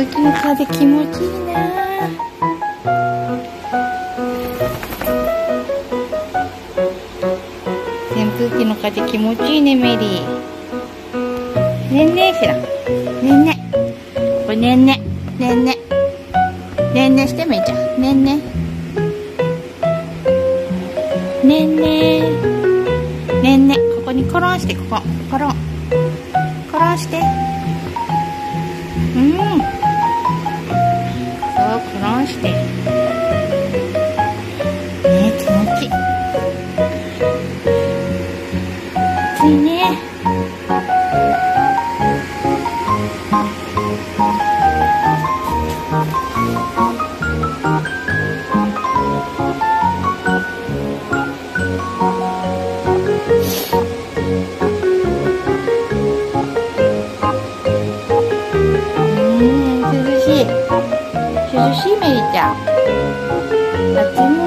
風機の風気持ちいいな。扇風機の風気持ちいいね、メリー。ねんねしら。ねんね。これねんね。ねんね。ねんねしてめいちゃん。ねんね。ねんね。ねんね。ここにコロンして、ここ。コロン。コロンして。うん。そう、コロンして。ね、気持ちいい。暑いね。涼しい。涼しい、メリちゃん。暑いね。